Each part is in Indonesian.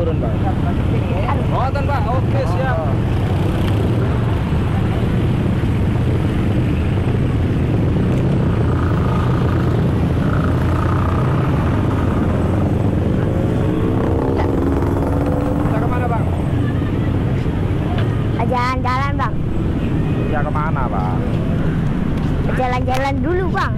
turun bang. Ngoten pak, oke siap. Kita kemana bang? Jalan-jalan bang. Ya kemana bang? Jalan-jalan dulu bang.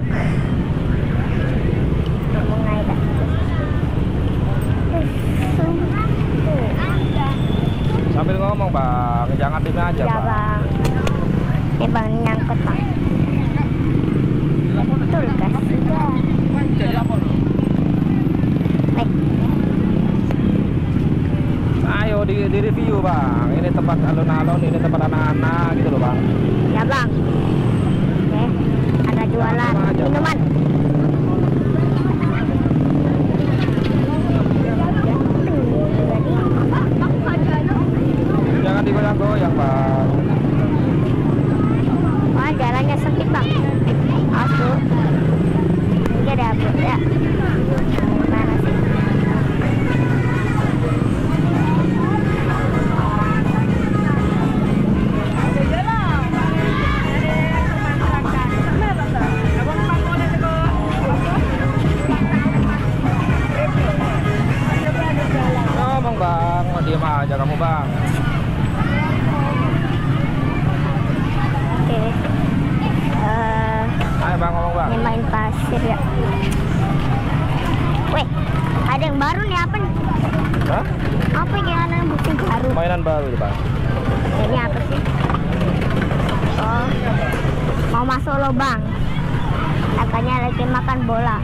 Sambil ngomong bang, jangan diem aja Ya bang. bang. Ini bang nyangkut bang. Betul kasih bang. Ayo di review bang. Ini tempat alun-alun, ini tempat anak-anak gitu loh bang. Ya bang. Oke, ada jualan minuman. Jangan digoyang-goyang bang. Wah jalannya sempit bang. Masuk. Ini ada apa ya? Mana sih? Ngomong bang, mau diem aja kamu bang. Oke. Ayo bang ngomong bang. Ini main pasir ya. Weh, ada yang baru nih apa nih? Hah? Apa yang ada yang bukti baru? Mainan baru itu bang. Ini apa sih? Oh, mau masuk lubang. Kakaknya lagi makan bola.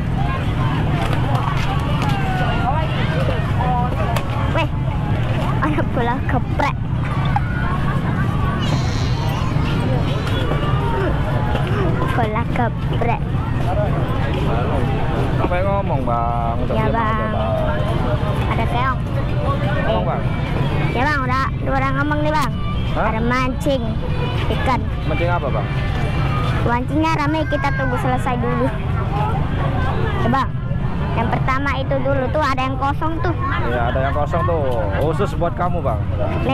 Weh, ada bola geprek. Bola geprek. Apa yang ngomong bang? Udah Ya diem aja, bang. Ada keong. Ngomong bang. Ya bang, udah ngomong nih bang. Hah? Ada mancing ikan. Mancing apa bang? Mancingnya rame, kita tunggu selesai dulu. Ya bang, yang pertama itu dulu tuh ada yang kosong tuh. Iya ada yang kosong tuh, khusus buat kamu bang. Nih,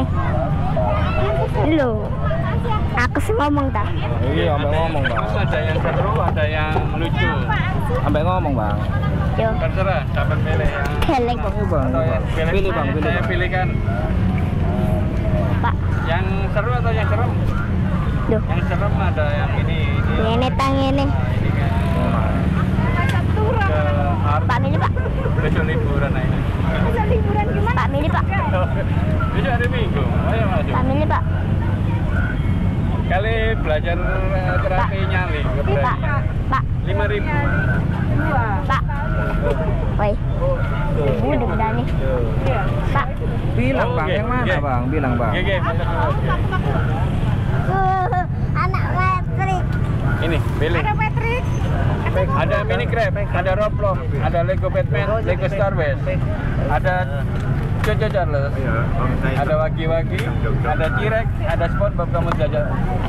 lu, aku sih ngomong tak? Iya sampai ngomong bang. Ada yang seru, ada yang lucu. Sampai ngomong bang. Yo, Terserah, dapat pilih yang geleng Bang, bang. atau yang Pilih bang, pilih Saya bang. pilihkan pak. yang seru atau yang serem? Duh, Yang serem ada yang ini ini tang ini. ini kan ke Pak Mili pak. besok liburan nah ini. Pak Mili pak. Besok hari Minggu, ayo masuk. Pak Mili pak. Kali belajar terapi nyali Pak. keberanian. Pak. 5.000. Pak. Woi, udah udah nih. Pak. Bilang bang, Oke, yang mana oke. bang? Bilang bang. Oke, Anak Patrick. ini pilih. Ada Patrick. Ada mini crab, ada Roblox, ada Lego Batman, Lego Star Wars, ada Jojo Charles, ada Wagi-Wagi, ada T-Rex, ada SpongeBob kamu jajal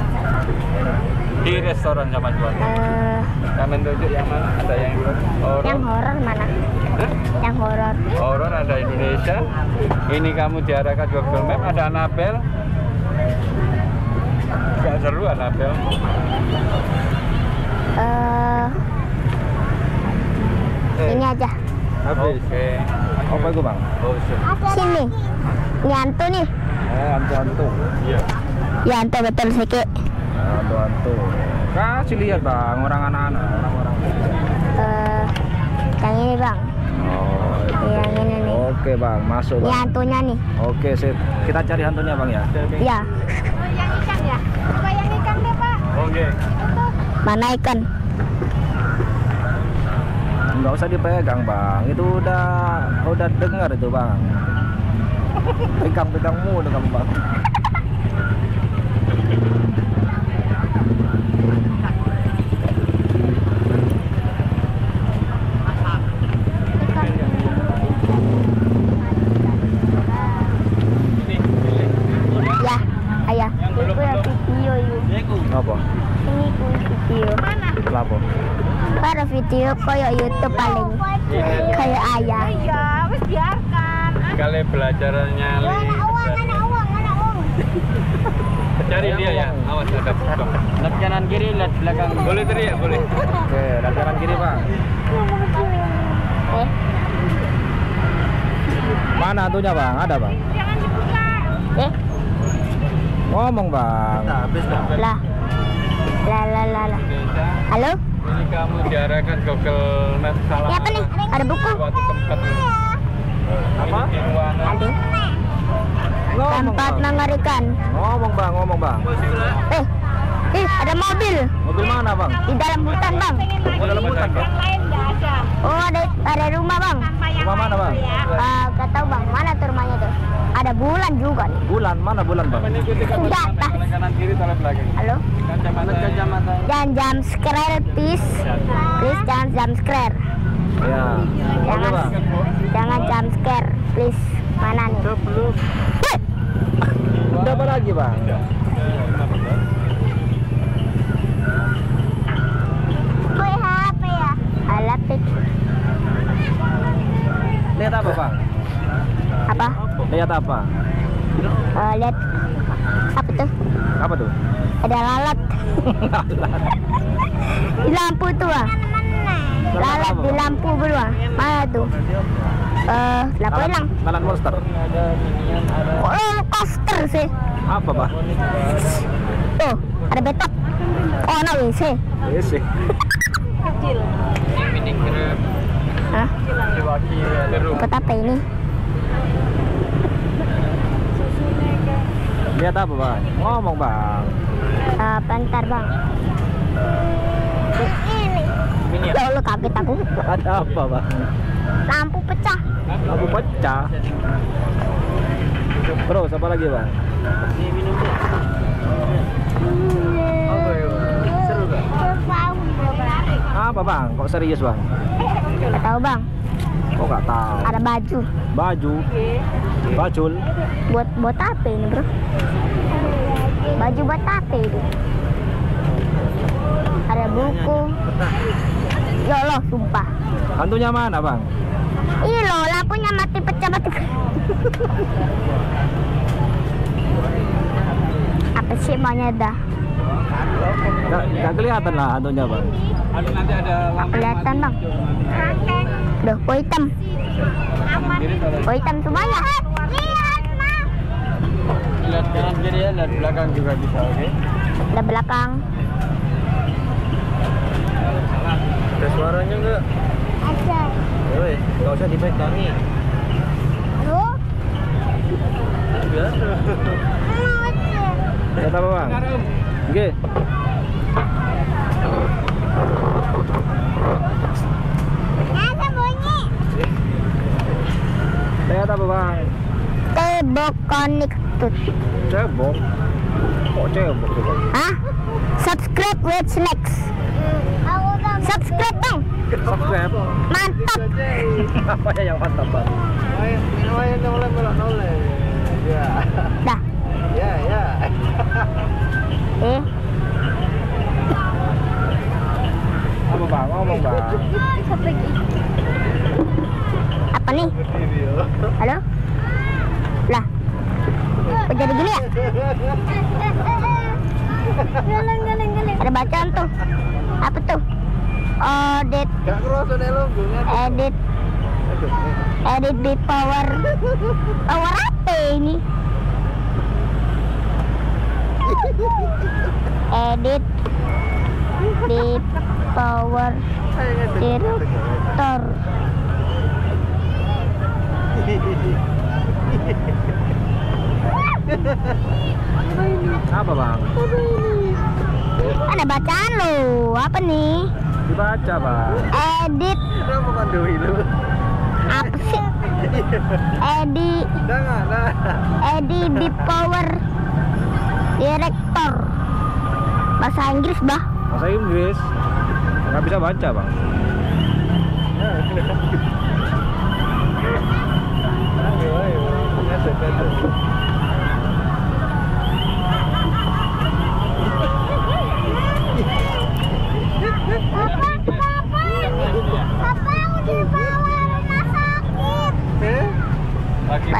di restoran sama SpongeBob. Kamen tunjuk yang mana? Ada yang horor. Yang horor mana? Hah? Yang horor. Horor ada Indonesia. Ini kamu diarahkan Google Map, ada Annabelle. Gak seru Annabelle. Ini aja. Habis. Oke. Apa itu bang? Sini. Yanto nih. Hantu-hantu. Iya. Yanto betul sih. Hantu-hantu. Kasih lihat bang, orang anak-anak, orang-orang. Yang ini bang. Oh. Yang ini nih. Oke bang, masuk Ini bang. hantunya nih. Oke sip. Kita cari hantunya bang ya. Ya. Yang ikan ya? Coba yang ikan deh pak. Oke. Mana ikan? Nggak usah dipegang bang, itu udah dengar itu bang. Pegang mulu kamu bang. Ya, ayah. Itu ya video yuk. Apa? Ini ku video. Lapo? Ada video kayak YouTube paling kayak ayah. Ya, wis biarkan. Kali belajarannya cari dia ya, awas ada bukong. Lihat kanan kiri, lihat belakang. Boleh teriak, boleh. Oke, lihat kanan kiri bang. Mana hantunya bang? Ada bang? Ngomong bang. Lah. Halo? Ini kamu diarahkan Google Maps salah. Ini apa nih? Ada buku? Suatu tempat. Apa? Ini di ruangan. Ada. Ngomong Tempat bang. mengerikan. Ngomong bang. Ada mobil Mobil mana bang? di dalam hutan bang. Oh, dalam hutan bang. Oh ada rumah bang. Rumah mana bang? Gak tahu bang. Mana tuh rumahnya tuh? Ada bulan juga nih. Bulan mana bulan bang? Mengikuti kabel Di atas. kanan kiri tolak belakang. Halo? Kacamata. Jangan jump scare please. Please jangan jump scare. Ya. Oke bang. Jangan jump scare please. Mana nih? Belum. Udah apa lagi bang? Woi HP ya? Alapik. Lihat apa bang? Apa? Lihat apa? Lihat apa tuh? Apa tuh? Ada lalat. Di lampu tuh ah. Lalat di lampu berdua. Mana tuh? Lampu hilang. Lalat monster. Kok roller coaster sih? Apa bang? Tuh, ada betok. Oh, no WC. Sih. Mini grab. Hah? Dibagi ada rumah. Ikut apa ini? Lihat apa bang? Ngomong bang. Bentar bang. Ini. Lo kaget aku. Ada apa bang? Lampu pecah. Lampu pecah. Terus apa lagi bang? Seru gak? Apa bang? Kok serius bang? Gak tahu bang. Kok nggak tahu? Ada baju. Baju. Bajul. Buat apa ini bro? Baju buat apa itu? Ada buku. Ya Allah, sumpah. Hantunya mana bang? Ih loh, lampunya mati pecah. Apa sih maunya dah? Gak kelihatan lah hantunya bang. Ada nanti ada lampu. Kelihatan bang. Duh, kok hitam. Kok hitam semuanya. Lihat kanan kiri ya, lihat belakang juga bisa, oke? Ada belakang. Ada suaranya enggak? Ada. Woi, enggak usah dipegangi. Loh? Biasa. Lihat apa bang? Oke. Ada bunyi. Lihat apa bang? Tebok connected. Cebok. Kok cebok tuh bang? Hah? Subscribe with snacks. Subscribe bang. Subscribe. Mantap. Apa ya yang mantap bang? Ya. Dah. Ya. Apa bang? Ngomong bang. Apa nih? Halo? Lah. Kok jadi gini ya? Ada bacaan tuh. Apa tuh? Edit di power apa ini? Edit di power director. Apa bang? Ada bacaan lo. Apa nih? Dibaca bang. Edit apa sih? Edit di power director. Bahasa Inggris bah. Bahasa Inggris. Nggak bisa baca bang. Papa udah bawa rumah sakit.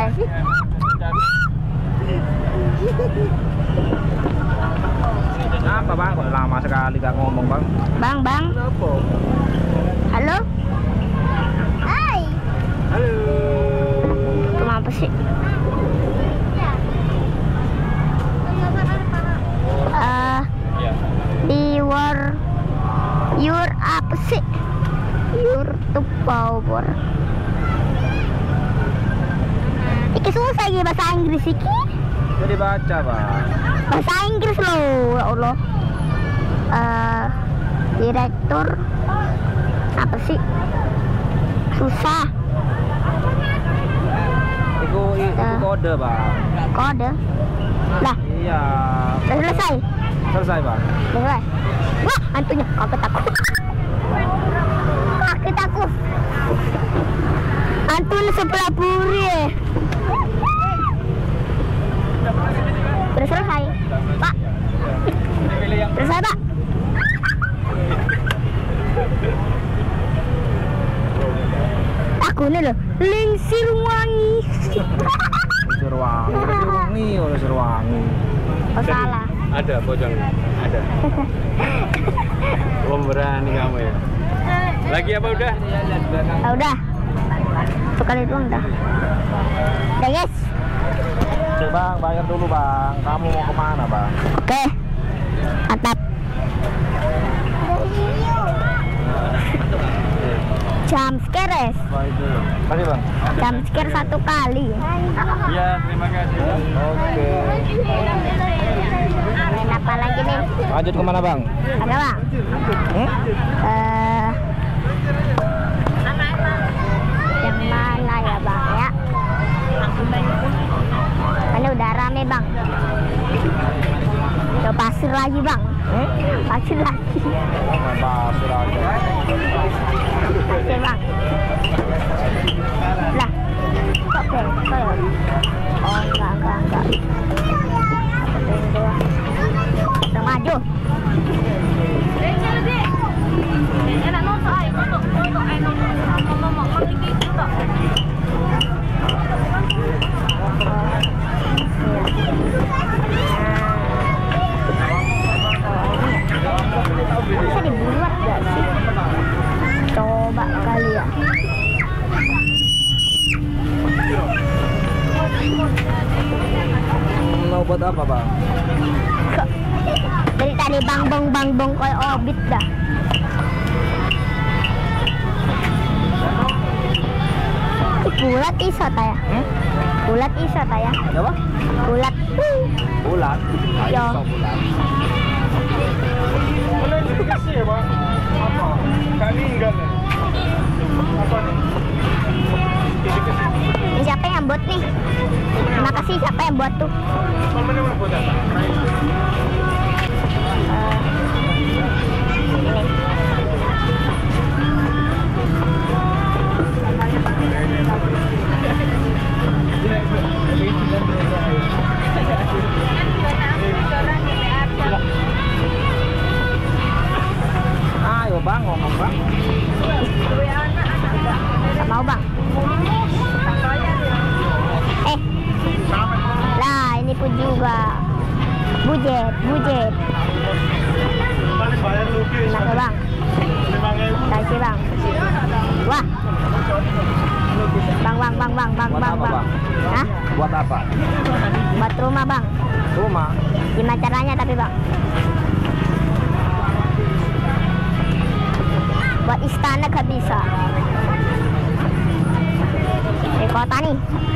Apa bang? Kok lama sekali gak ngomong bang? Bang. Halo? Hai. Halo. Cuma apa sih? Di your apa sih? Your to power. Iki susah ya bahasa Inggris iki. Jadi baca bang. Bahasa Inggris loh, ya Allah. Direktur apa sih? Susah. Itu kode bang. Kode. Lah, Iya. udah selesai. Selesai bang. Selesai. Wah, hantunya kaget aku. Kaget aku. Hantunya sebelah buri. Udah selesai, Pak. Selesai, Pak. Aku nih loh, Lingsir Wangi. Lingsir wangi. Oh, salah. Ada pocong, ada. Berani kamu ya. Lagi apa udah? Ah, udah. Sekali doang dah. Udah guys. Oke bang, bayar dulu bang. Kamu mau kemana bang? Oke. Mantap. Jump scare. Mari bang. Jump scare 1 kali. Iya, terima kasih. Oke. Main apa lagi nih? Lanjut kemana bang? Ada bang? Yang mana ya bang ya? Ini udah rame bang. Ke pasir lagi bang. Pasir lagi. Pasir aja. Pasir bang. Lah. Kok ya? Oh enggak. Udah maju. Bisa dibuat gak sih? Coba kali ya. Mau buat apa bang? Dari tadi bang bong kayak obit dah. Bulat iso ta ya? Bulat iso ta ya? Apa? Bulat. Bulan. Yo. Bulan. Ini siapa yang buat nih? Terima kasih siapa yang buat tuh? Ayo bang, ngomong bang. Gak mau bang. Lah ini pun juga bujet. Kenapa bang? Kasih bang. Wah. Bang. Hah? Buat apa? Buat rumah bang. Rumah. Gimana caranya tapi bang? Buat istana gak bisa. Di kota nih.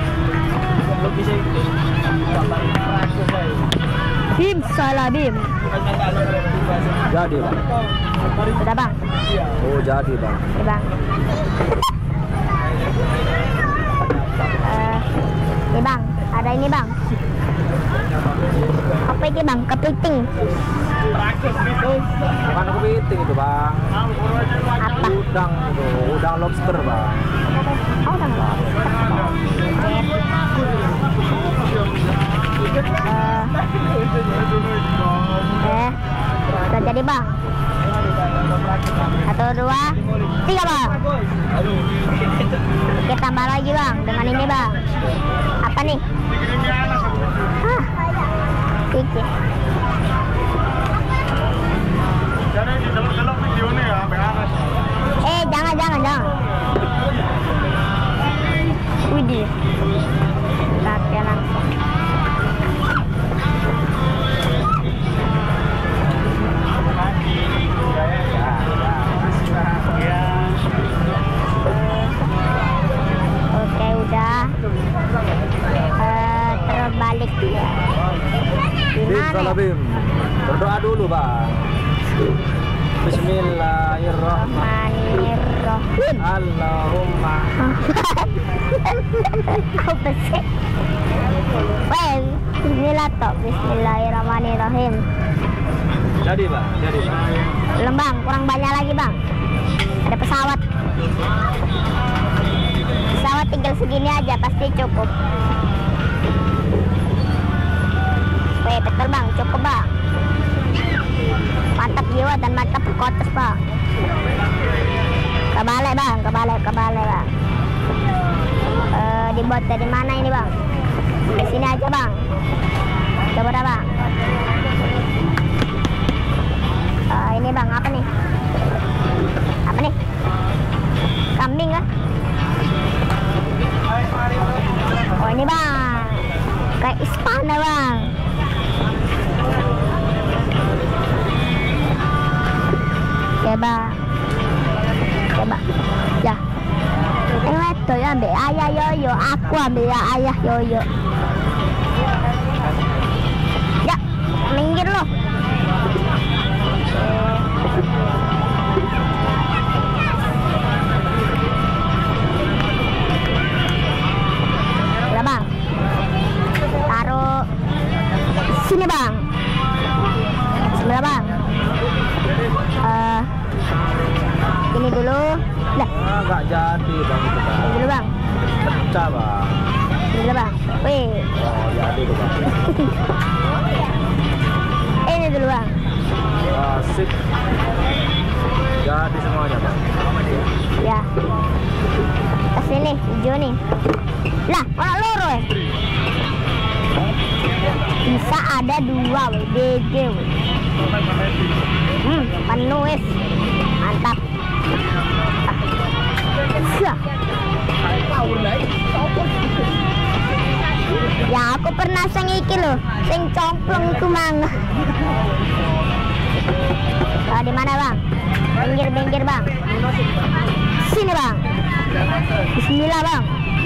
Bim, salah bim. Jadi bang. Sudah bang. Oh jadi bang. Ya bang. Ini bang, ada ini bang. Apa ini bang? Kepiting. Bukan kepiting itu bang. Apa? Udang lobster bang. Oh udang lobster. Udah jadi bang. 1, 2, 3 bang. Oke tambah lagi bang dengan ini bang. Apa nih? Ah, pikir. Jangan. Widih. Latihan langsung. Oke, udah. Terbalik ya. Gimana? Bim. Berdoa dulu, Bang. Bismillahirrahmanirrahim. Allahumma. Kau pesek. Weh, Bismillahirrahmanirrahim. Jadi, Bang. Belum, Bang, kurang banyak lagi, Bang. Ada pesawat. Pesawat tinggal segini aja pasti cukup. Weh, betul, Bang, cukup, Bang. Mantap jiwa dan mantap kotes, Bang. Kebalik, Bang. Dibuat dari mana ini, Bang? Di sini aja, Bang. Coba dah, Bang. Ini, Bang, apa nih? Kambing kah? Oh, ini, Bang. Kayak Ispana, Bang. Coba. Ya. Itu ya ambil ayah yoyo. Aku ambil ya ayah yoyo. Ya, minggir loh. Udah, Bang. Taruh sini, Bang. Sebelah, Bang. Ini dulu. Lah, Nggak jadi, Bang. ini dulu, Bang. Pecah, Bang. Ini dulu, Bang. Wih. Oh, jadi tuh, Bang. Ini dulu, Bang. Asik. Jadi semuanya, Bang. Ya. Ke sini, hijau nih. Lah, orang loro ya. Bisa ada 2 WDG. Penuh wis. Mantap. Ya, aku pernah sing iki lho, sing complong itu mang. Di mana, Bang? Pinggir, Bang. Sini, Bang. Bismillah, Bang.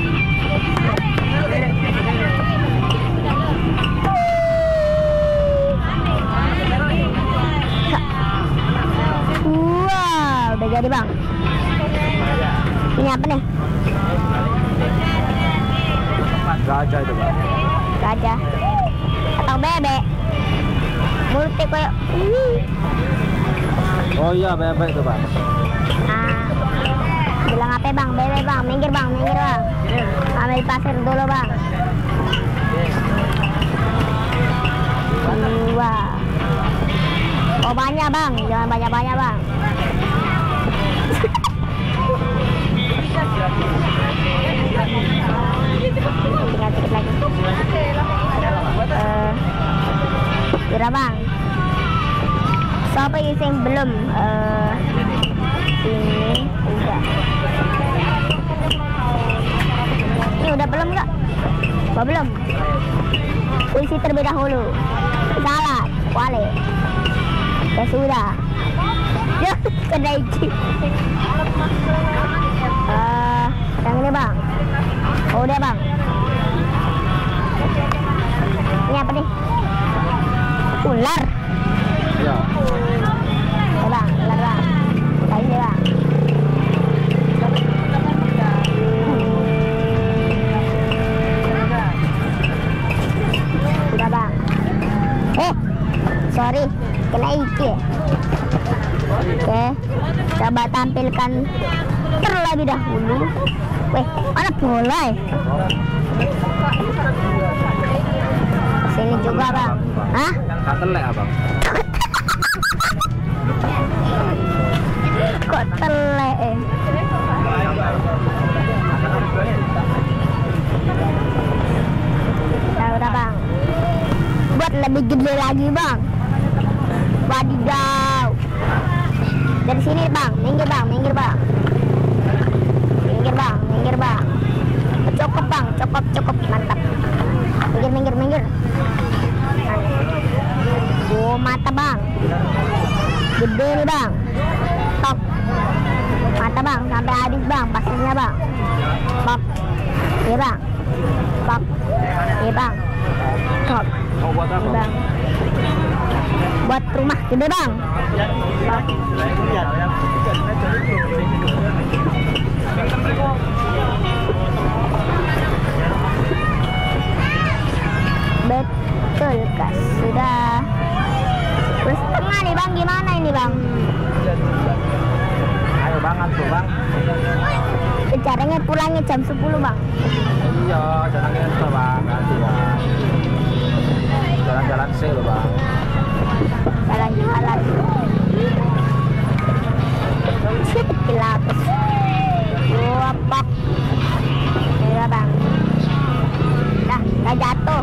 Wow, udah jadi, Bang. Ini apa nih? Gajah itu, Bang. Gajah atau bebek? Multi kayak. Oh iya, bebek itu, Bang. Bilang apa, Bang? Bebek, Bang. Minggir, Bang. Ambil pasir dulu, Bang. Wah. Oh, banyak, Bang. Jangan banyak-banyak, Bang. Tinggal dikit lagi. Kira, Bang. Siapa yang belum? Ini udah. Ini udah belum nggak? Belum. Isi terlebih dahulu. Salad, kuali. Ya sudah. Ya, kedai chip. Yang ini, Bang. Oh, udah, Bang. Ini apa nih? Ular. Ya. Ya, Bang, ular, Bang. Kayak ini, Bang. Udah, Bang. Sorry, kena iki. Oke, coba tampilkan terlebih dahulu. Weh, mana bola ya? Sini juga, Bang. Hah? Nggak telek, Abang. Kok telek? lebih gede lagi bang. Wadidaw. Dari sini bang, minggir bang, minggir bang. Minggir bang, minggir bang. Cukup bang, cukup, cukup, mantap. Minggir, minggir, minggir. Oh, mata bang. Gede nih bang. Top. Mata bang, sampai habis bang, pasirnya bang. Pop. Iya bang. Pop. Iya bang. Pop. Iya bang. Buat rumah gede bang. Pop. Betul kak, sudah. Terus setengah nih bang, gimana ini bang? Ayo banget tuh bang. Caranya pulangnya jam 10 bang. Iya, jalannya itu bang, nanti bang. Jalan-jalan sih lo bang. Jalan-jalan. Sedikit lapis. Wapak. Iya bang. Dah jatuh.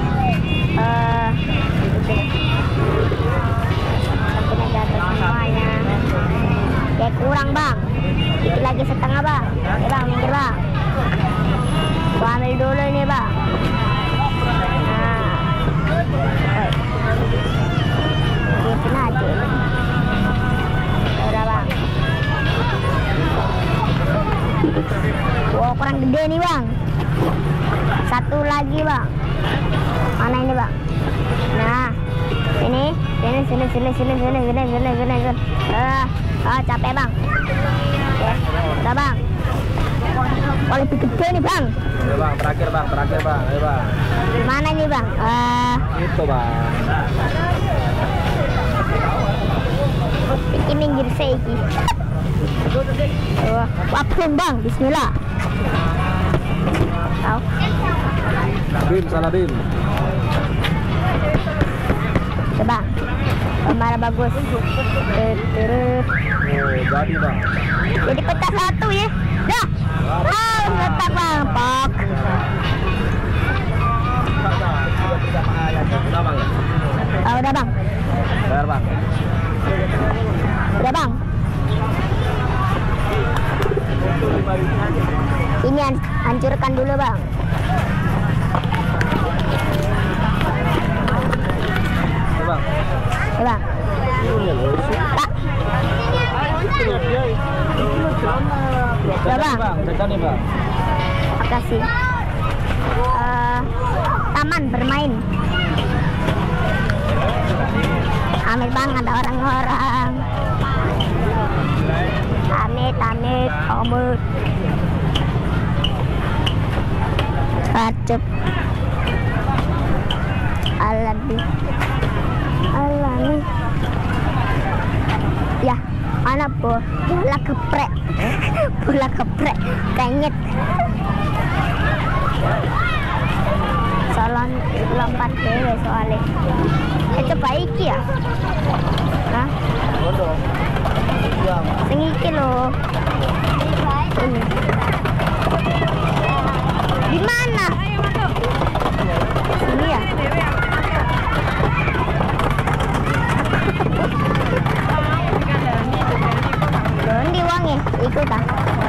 Sampingnya jatuh semuanya. Kayak kurang bang. Dikit lagi setengah bang. Ya bang, minggir bang. Gua ambil dulu ini bang. Nah. Gitu aja. Udah bang. Wow, kurang gede nih bang. Satu lagi bang. Mana ini bang? Nah, sini. Capek bang. Ya, udah bang. Oh, lebih gede nih bang. Ayo bang, terakhir bang. Ayo bang. Mana nih bang? Itu bang. Bikin minggir seiki. Wapun bang, bismillah. Tahu? Bim, salah bim. Coba. Kamera bagus. Terus. Oh, jadi bang. Jadi pecah satu ya. Dah. Letak bang. Pok. Udah bang ya? Udah bang. Bayar bang. Udah bang. Ini hancurkan dulu bang. Bang. Ya bang. Pak. Ya bang. Jajan nih bang. Makasih. Taman bermain. Amit bang, ada orang-orang. Amit. Kacep. Alami. Ya, anak bola geprek. Bola geprek. Kanyet. Salon lompat dewe soalnya. Coba iki ya. Nah. Bodoh. Sing iki lho. Ini. Di mana? Sini ya. Di uangnya ikut ah.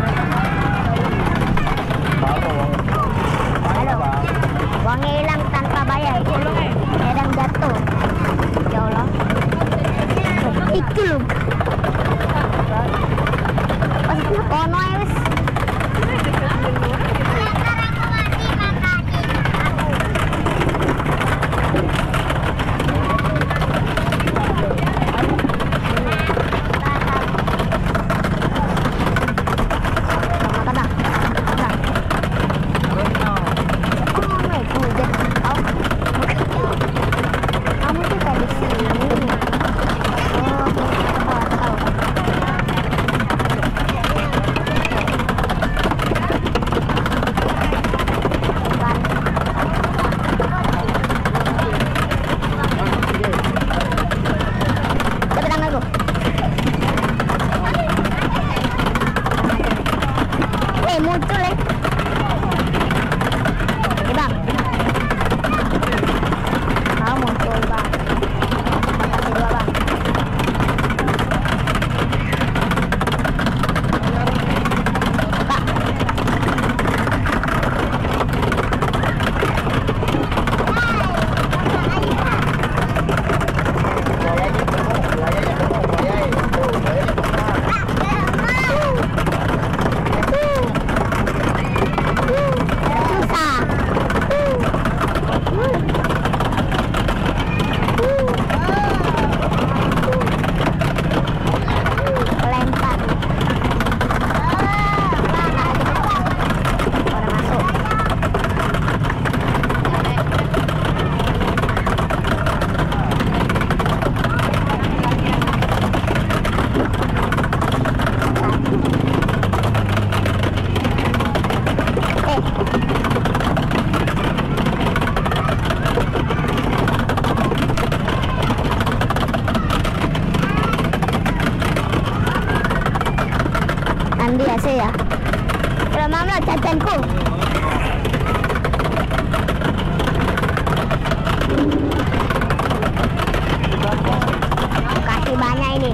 Halo. Uangnya hilang tanpa bayar. Kadang jatuh. Ya Allah. Itu loh. Pasnya kono ya wis. masih ya. Udah mana jajanku? Kasih banyak ini.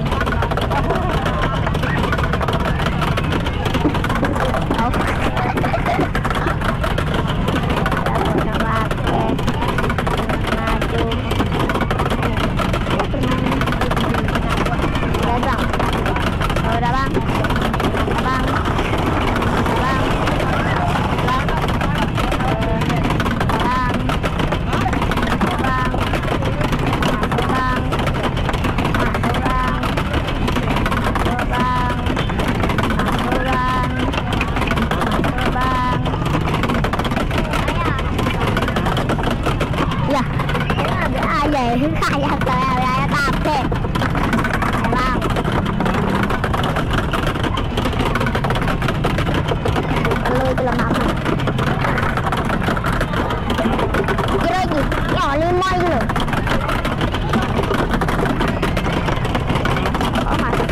Kayak saya capek. Bang. Perlu itu lemah. Kira lagi. Ya, 5 itu loh. Oh, masuk.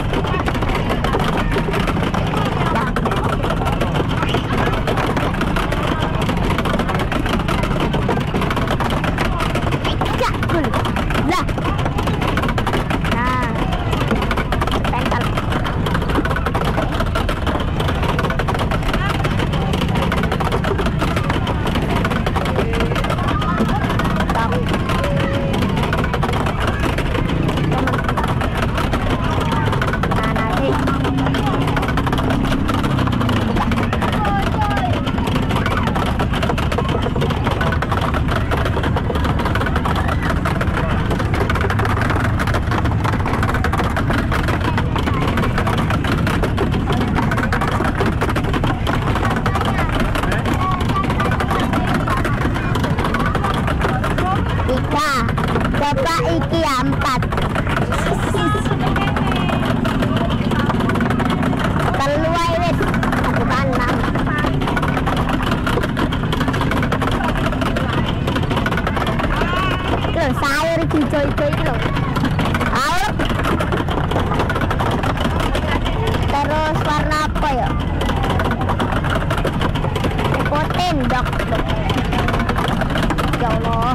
Bapak iki 4. Keluar wis bukan 6. Loh, sayur hijau-hijau itu loh. Terus warna apa ya? Poten dok. Ya Allah.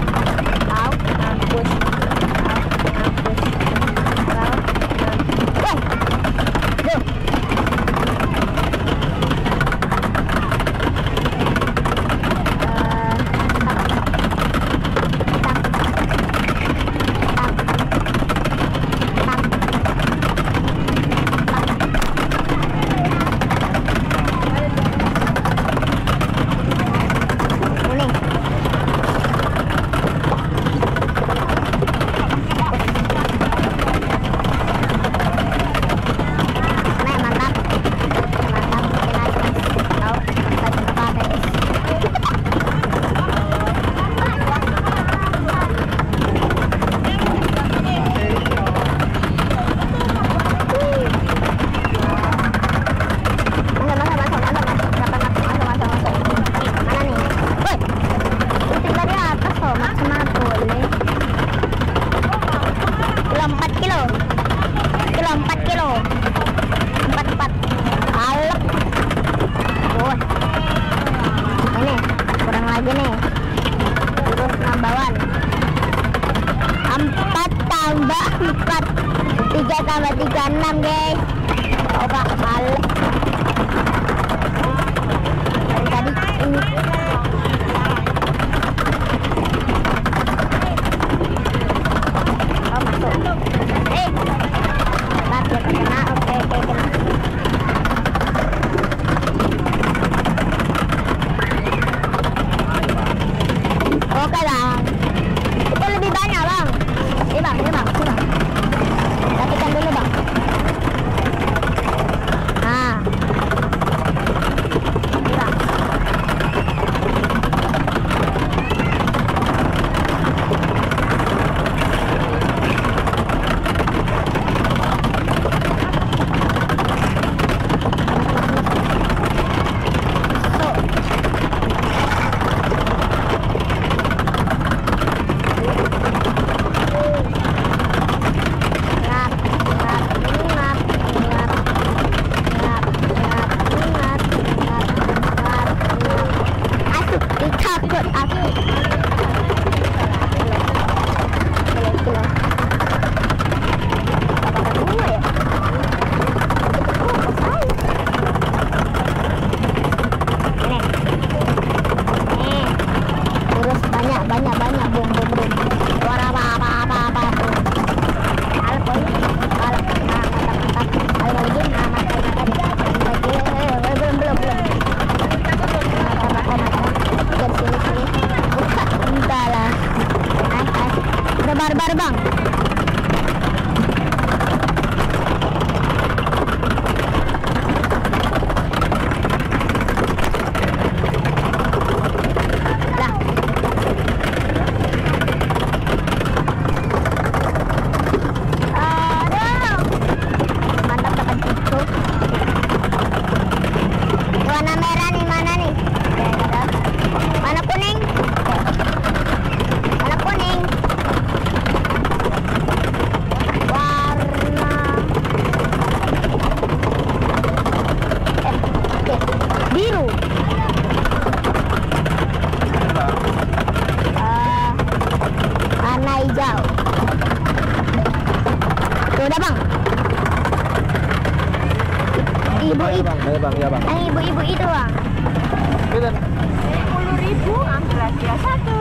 lagi nih. Terus nambahan 4 tambah 4 3 tambah 3 6 guys. Coba balik dari tadi ini. Oh masuk. Lihat dia kena. Oke kena. Oke bang, itu lebih banyak bang. Ini bang, ini bang, ini bang. Rapikan dulu bang. Nah, ini bang. banyak bom. Suara apa tuh. Alap boy. Alap. Mantap. Ayo lagi. Belum. Mantap. Sini. Buka. Entar lah. Nice. Barbar bang. Udah bang. Iya bang. Yang ibu-ibu itu bang. 10.000 ambil aja satu.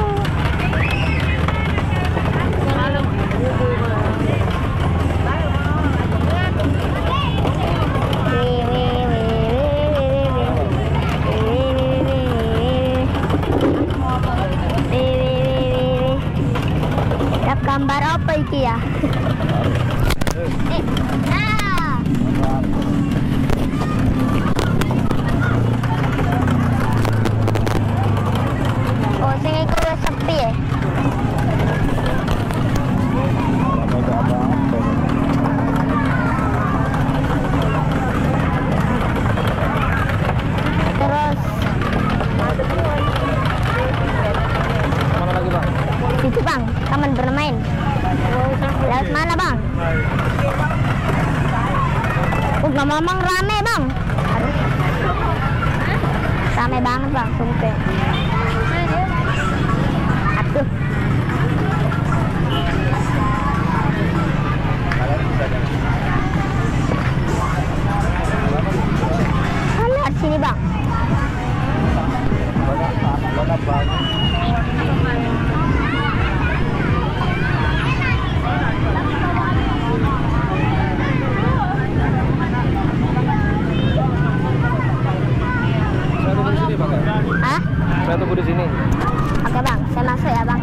Gambar apa iki ya? Oh, sing iku wis sepi ya. Terus Mana lagi bang? itu bang, taman bermain. Lewat mana bang? Ngomong rame bang. Aduh. Rame banget bang, sumpah. Aduh. Lewat sini bang. Banyak bang. Saya tunggu di sini bang. Hah? Saya tunggu di sini. Oke bang, saya masuk ya bang.